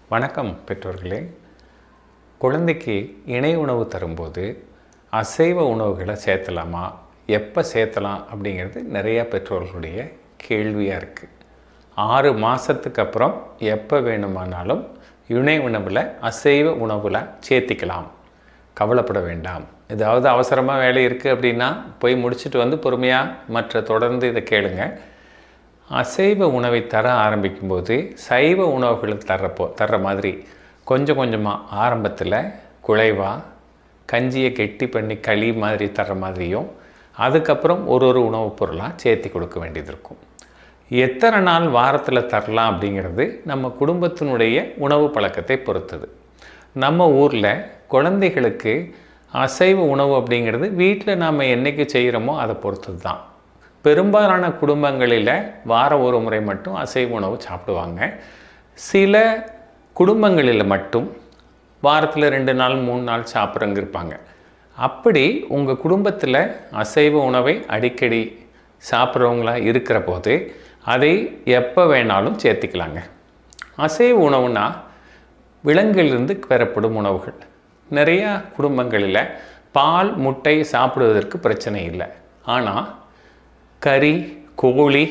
வணக்கம் பெற்றோர்களே. குழந்தைக்கு இணை உணவு தரும்போது அசைவ உணவுகளை சேர்த்தலாமா, எப்போ சேர்த்தலாம் அப்படிங்கிறது நிறையா பெற்றோர்களுடைய கேள்வியாக இருக்குது. 6 மாதத்துக்கு அப்புறம் எப்போ வேணுமானாலும் இணை உணவில் அசைவ உணவில் சேர்த்திக்கலாம், கவலைப்பட வேண்டாம். ஏதாவது அவசரமாக வேலை இருக்குது அப்படின்னா போய் முடிச்சுட்டு வந்து பொறுமையாக தொடர்ந்து இதை கேளுங்க. அசைவ உணவை தர ஆரம்பிக்கும்போது சைவ உணவுகளை தர்ற மாதிரி கொஞ்சம் கொஞ்சமாக ஆரம்பத்தில் குழைவா கஞ்சியை கெட்டி பண்ணி களி மாதிரி தர்ற மாதிரியும் அதுக்கப்புறம் ஒரு உணவுப் பொருளாக சேர்த்து கொடுக்க வேண்டியது இருக்கும். எத்தனை நாள் வாரத்தில் தரலாம் அப்படிங்கிறது நம்ம குடும்பத்தினுடைய உணவு பழக்கத்தை பொறுத்தது. நம்ம ஊரில் குழந்தைகளுக்கு அசைவ உணவு அப்படிங்கிறது வீட்டில் நாம் என்றைக்கு செய்கிறோமோ அதை பொறுத்தது தான். பெரும்பாலான குடும்பங்களில் வாரம் ஒரு முறை மட்டும் அசைவ உணவு சாப்பிடுவாங்க. சில குடும்பங்களில் மட்டும் வாரத்தில் 2 நாள் 3 நாள் சாப்பிட்றவங்க இருப்பாங்க. அப்படி உங்கள் குடும்பத்தில் அசைவ உணவை அடிக்கடி சாப்பிட்றவங்களா இருக்கிற போது அதை எப்போ வேணாலும் சேர்த்துக்கலாங்க. அசைவ உணவுனா விலங்கிலிருந்து பெறப்படும் உணவுகள். நிறையா குடும்பங்களில் பால் முட்டை சாப்பிடுவதற்கு பிரச்சனை இல்லை. ஆனால் கறி கோழி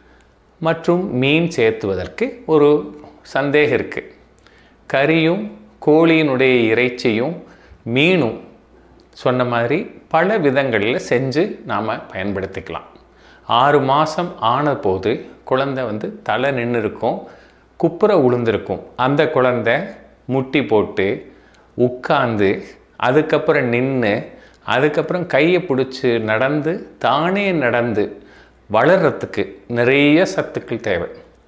மற்றும் மீன் சேர்த்துவதற்கு ஒரு சந்தேகம் இருக்குது. கறியும் கோழியினுடைய இறைச்சியும் மீனும் சொன்ன மாதிரி பல விதங்களில் செஞ்சு நாம் பயன்படுத்திக்கலாம். 6 மாதம் ஆன போது குழந்தை தலை நின்று இருக்கும், குப்புற உளுந்திருக்கும். அந்த குழந்தை முட்டி போட்டு உட்கார்ந்து அதுக்கப்புறம் நின்று அதுக்கப்புறம் கையை பிடிச்சி நடந்து தானே நடந்து வளர்கிறதுக்கு நிறைய சத்துக்கள் தேவை.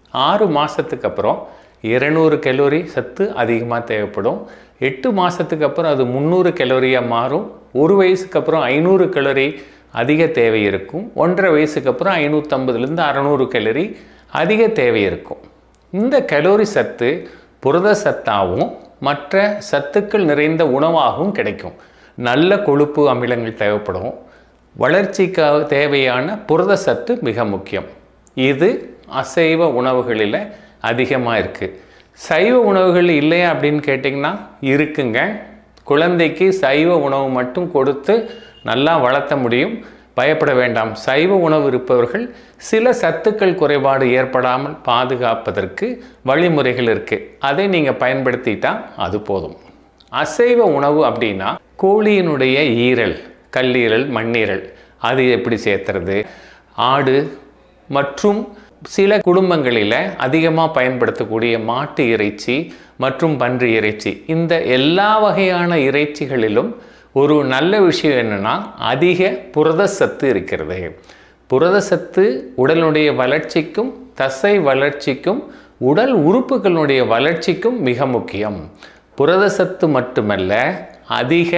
6 மாதத்துக்கு அப்புறம் 200 கலோரி சத்து அதிகமாக தேவைப்படும். 8 மாதத்துக்கு அப்புறம் அது 300 கலோரியாக மாறும். 1 வயசுக்கு அப்புறம் 500 கலோரி அதிக தேவை இருக்கும். 1.5 வயசுக்கு அப்புறம் 550லேருந்து 600 கலோரி அதிக தேவை இருக்கும். இந்த கலோரி சத்து புரத சத்தாகவும் மற்ற சத்துக்கள் நிறைந்த உணவாகவும் கிடைக்கும். நல்ல கொழுப்பு அமிலங்கள் தேவைப்படும். வளர்ச்சிக்காக தேவையான புரத சத்து மிக முக்கியம். இது அசைவ உணவுகளில் அதிகமாக இருக்குது. சைவ உணவுகள் இல்லையா அப்படின்னு கேட்டிங்கன்னா இருக்குங்க. குழந்தைக்கு சைவ உணவு மட்டும் கொடுத்து நல்லா வளர்த்த முடியும், பயப்பட வேண்டாம். சைவ உணவு இருப்பவர்கள் சில சத்துக்கள் குறைபாடு ஏற்படாமல் பாதுகாப்பதற்கு வழிமுறைகள் இருக்குது. அதை நீங்கள் பயன்படுத்திட்டால் அது போதும். அசைவ உணவு அப்படின்னா கோழியினுடைய ஈரல், கல்லீரல், மண்ணீரல் அது எப்படி சேர்த்துறது, ஆடு மற்றும் சில குடும்பங்களில் அதிகமாக பயன்படுத்தக்கூடிய மாட்டு இறைச்சி மற்றும் பன்றி இறைச்சி, இந்த எல்லா வகையான இறைச்சிகளிலும் ஒரு நல்ல விஷயம் என்னென்னா அதிக புரத சத்து இருக்கிறது. புரத சத்து உடலுடைய வளர்ச்சிக்கும் தசை வளர்ச்சிக்கும் உடல் உறுப்புகளுடைய வளர்ச்சிக்கும் மிக முக்கியம். புரத சத்து மட்டுமல்ல, அதிக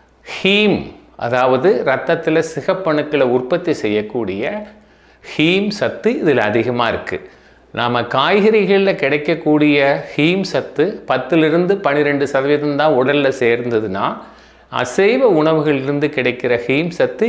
ஹீம், அதாவது இரத்தத்தில் சிகப்பணுக்களை உற்பத்தி செய்யக்கூடிய ஹீம் சத்து இதில் அதிகமாக இருக்குது. நாம் காய்கறிகளில் கிடைக்கக்கூடிய ஹீம் சத்து 10லிருந்து 12% தான் உடலில் சேர்ந்ததுன்னா, அசைவ உணவுகளிலிருந்து கிடைக்கிற ஹீம் சத்து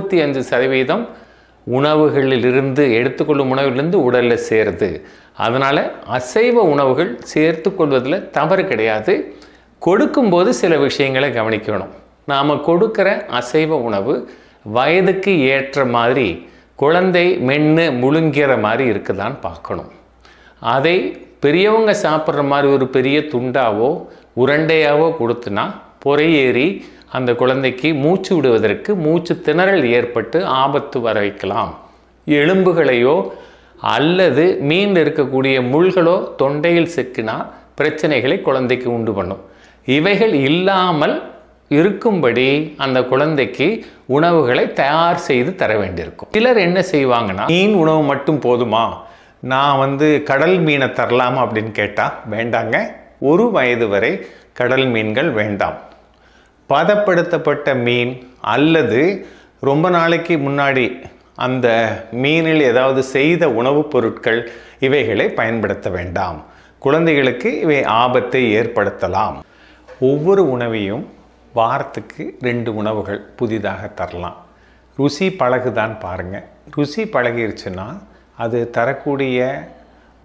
25% உணவுகளிலிருந்து எடுத்துக்கொள்ளும் உணவுகளிலிருந்து உடலில் சேருது. அதனால் அசைவ உணவுகள் சேர்த்து கொள்வதில் தவறு கிடையாது. கொடுக்கும்போது சில விஷயங்களை கவனிக்கணும். நாம் கொடுக்குற அசைவ உணவு வயதுக்கு ஏற்ற மாதிரி குழந்தை மென்று முழுங்கிற மாதிரி இருக்குதான்னு பார்க்கணும். அதை பெரியவங்க சாப்பிட்ற மாதிரி ஒரு பெரிய துண்டாவோ உருண்டையாவோ கொடுத்துனா பொறையேறி அந்த குழந்தைக்கு மூச்சு விடுவதற்கு மூச்சு திணறல் ஏற்பட்டு ஆபத்து வர வைக்கலாம். எலும்புகளையோ அல்லது மீன் இருக்கக்கூடிய முள்களோ தொண்டையில் சிக்கினா பிரச்சனைகளை குழந்தைக்கு உண்டு பண்ணும். இவைகள் இல்லாமல் இருக்கும்படி அந்த குழந்தைக்கு உணவுகளை தயார் செய்து தர வேண்டியிருக்கும். சிலர் என்ன செய்வாங்கன்னா, மீன் உணவு மட்டும் போதுமா, நான் கடல் மீனை தரலாமா அப்படின்னு கேட்டால் வேண்டாங்க. 1 வயது வரை கடல் மீன்கள் வேண்டாம். பதப்படுத்தப்பட்ட மீன் அல்லது ரொம்ப நாளைக்கு முன்னாடி அந்த மீனில் ஏதாவது செய்த உணவுப் பொருட்கள் இவைகளை பயன்படுத்த வேண்டாம். குழந்தைகளுக்கு இவை ஆபத்தை ஏற்படுத்தலாம். ஒவ்வொரு உணவையும் வாரத்துக்கு 2 உணவுகள் புதிதாக தரலாம். ருசி பழகுதான் பாருங்கள். ருசி பழகிருச்சுன்னா அது தரக்கூடிய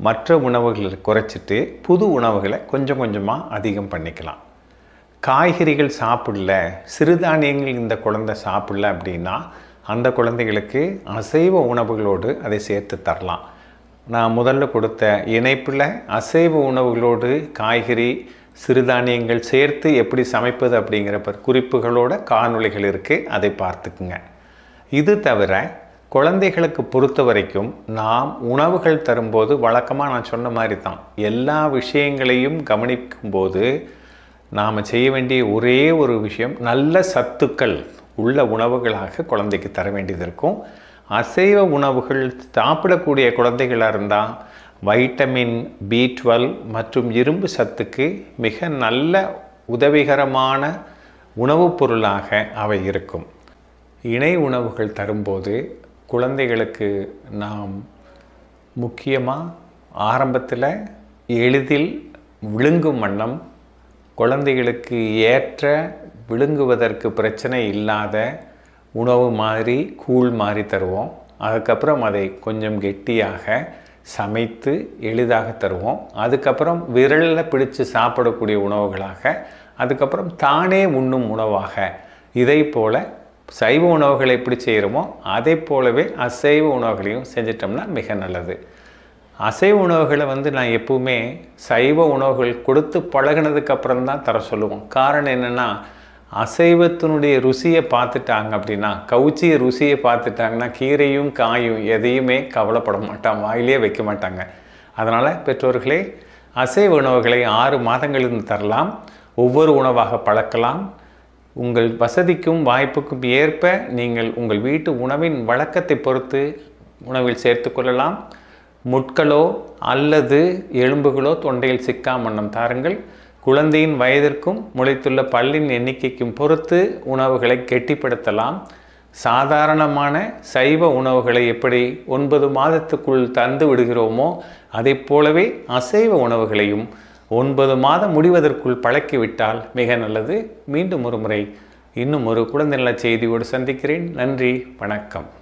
மற்ற உணவுகளை குறைச்சிட்டு புது உணவுகளை கொஞ்சம் கொஞ்சமாக அதிகம் பண்ணிக்கலாம். காய்கறிகள் சாப்பிடல, சிறுதானியங்கள் இந்த குழந்தை சாப்பிடல அப்படின்னா அந்த குழந்தைகளுக்கு அசைவ உணவுகளோடு அதை சேர்த்து தரலாம். நான் முதல்ல கொடுத்த இணைப்பில் அசைவ உணவுகளோடு காய்கறி சிறுதானியங்கள் சேர்த்து எப்படி சமைப்பது அப்படிங்கிற குறிப்புகளோட காணொளிகள் இருக்குது, அதை பார்த்துக்குங்க. இது தவிர குழந்தைகளுக்கு பொறுத்த வரைக்கும் நாம் உணவுகள் தரும்போது வழக்கமாக நான் சொன்ன மாதிரி தான் எல்லா விஷயங்களையும் கவனிக்கும்போது நாம் செய்ய வேண்டிய ஒரே ஒரு விஷயம் நல்ல சத்துக்கள் உள்ள உணவுகளாக குழந்தைக்கு தர வேண்டியது இருக்கும். அசைவ உணவுகள் சாப்பிடக்கூடிய குழந்தைகளாக இருந்தால் வைட்டமின் B12 மற்றும் இரும்பு சத்துக்கு மிக நல்ல உதவிகரமான உணவுப் பொருளாக அவை இருக்கும். இணை உணவுகள் தரும்போது குழந்தைகளுக்கு நாம் முக்கியமாக ஆரம்பத்தில் எளிதில் விழுங்கும் வண்ணம் குழந்தைகளுக்கு ஏற்ற விழுங்குவதற்கு பிரச்சனை இல்லாத உணவு மாதிரி கூழ் மாதிரி தருவோம். அதுக்கப்புறம் அதை கொஞ்சம் கெட்டியாக சமைத்து எளிதாக தருவோம். அதுக்கப்புறம் விரலில் பிடிச்சு சாப்பிடக்கூடிய உணவுகளாக, அதுக்கப்புறம் தானே உண்ணும் உணவாக, இதை போல் சைவ உணவுகளை எப்படி செய்கிறோமோ அதை போலவே அசைவ உணவுகளையும் செஞ்சிட்டோம்னா மிக நல்லது. அசைவ உணவுகளை நான் எப்பவுமே சைவ உணவுகள் கொடுத்து பழகினதுக்கப்புறம் தான் தர சொல்லுவோம். காரணம் என்னென்னா, அசைவத்தினுடைய ருசியை பார்த்துட்டாங்க அப்படின்னா, கவுச்சிய ருசியை பார்த்துட்டாங்கன்னா கீரையும் காயும் எதையுமே கவலைப்பட மாட்டாங்க, வாயிலே வைக்க மாட்டாங்க. அதனால் பெற்றோர்களே, அசைவ உணவுகளை 6 மாதங்களிலிருந்து தரலாம். ஒவ்வொரு உணவாக பழக்கலாம். உங்கள் வசதிக்கும் வாய்ப்புக்கும் ஏற்ப நீங்கள் உங்கள் வீட்டு உணவின் வழக்கத்தை பொறுத்து உணவில் சேர்த்து கொள்ளலாம். முட்களோ அல்லது எலும்புகளோ தொண்டையில் சிக்காமண்ணம் தாருங்கள். குழந்தையின் வயதிற்கும் முளைத்துள்ள பல்லின் எண்ணிக்கைக்கும் பொறுத்து உணவுகளை கெட்டிப்படுத்தலாம். சாதாரணமான சைவ உணவுகளை எப்படி 9 மாதத்துக்குள் தந்து விடுகிறோமோ அதை போலவே அசைவ உணவுகளையும் 9 மாதம் முடிவதற்குள் பழக்கிவிட்டால் மிக நல்லது. மீண்டும் ஒரு முறை இன்னும் ஒரு குழந்தை நல செய்தியோடு சந்திக்கிறேன். நன்றி, வணக்கம்.